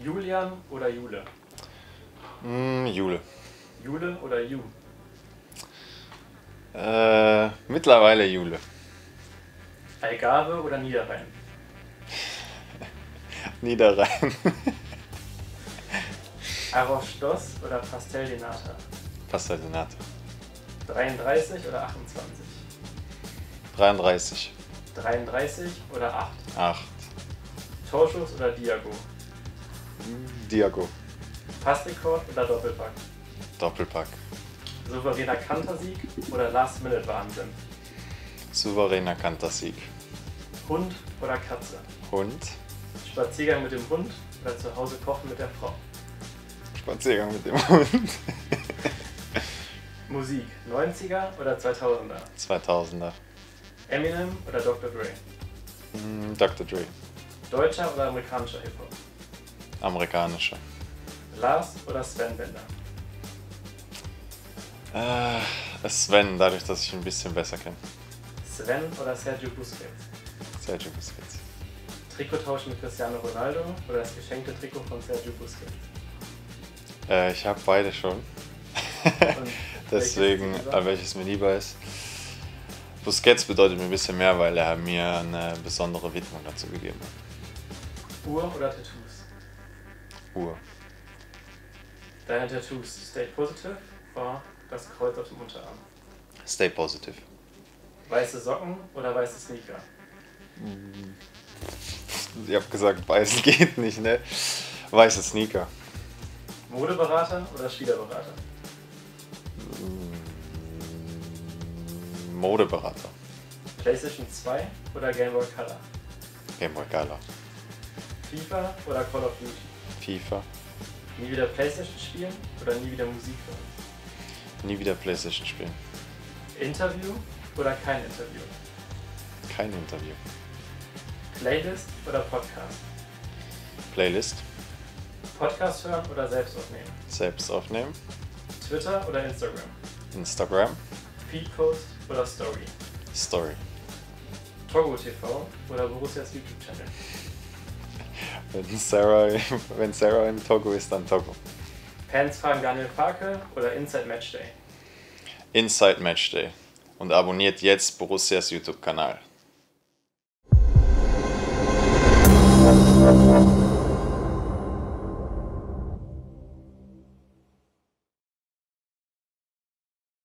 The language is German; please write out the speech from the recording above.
Julian oder Jule? Jule. Jule oder Ju? Mittlerweile Jule. Algarve oder Niederrhein? Niederrhein. Arroz-Stoss oder Pastel de Nata? Pastel de Nata. 33 oder 28? 33. 33 oder 8? 8. Torschuss oder Diago? Diago. Passrekord oder Doppelpack? Doppelpack. Souveräner Kantersieg oder Last-Minute-Wahnsinn? Souveräner Kantersieg. Hund oder Katze? Hund. Spaziergang mit dem Hund oder zu Hause kochen mit der Frau? Spaziergang mit dem Hund. Musik, 90er oder 2000er? 2000er. Eminem oder Dr. Dre? Dr. Dre. Deutscher oder amerikanischer Hip-Hop? Amerikanischer. Lars oder Sven Bender? Sven, dadurch, dass ich ihn ein bisschen besser kenne. Sven oder Sergio Busquets? Sergio Busquets. Trikottausch mit Cristiano Ronaldo oder das geschenkte Trikot von Sergio Busquets? Ich habe beide schon. Und Deswegen, welches mir lieber ist. Busquets bedeutet mir ein bisschen mehr, weil er mir eine besondere Widmung dazu gegeben hat. Uhr oder Tattoos? Uhr. Deine Tattoos, Stay Positive war das Kreuz auf dem Unterarm. Stay positive. Weiße Socken oder weiße Sneaker? Ich habe gesagt, weiß geht nicht, ne? Weiße Sneaker. Modeberater oder Spielerberater? Modeberater. PlayStation 2 oder Game Boy Color? Game Boy Color. FIFA oder Call of Duty? FIFA. Nie wieder PlayStation spielen oder nie wieder Musik hören? Nie wieder PlayStation spielen. Interview oder kein Interview? Kein Interview. Playlist oder Podcast? Playlist. Podcast hören oder selbst aufnehmen? Selbst aufnehmen. Twitter oder Instagram? Instagram. Feedpost oder Story? Story. Togo TV oder Borussias YouTube-Channel? Wenn Sarah in Togo ist, dann Togo. Fans fragen Daniel Farke oder Inside Matchday? Inside Matchday. Und abonniert jetzt Borussias YouTube-Kanal.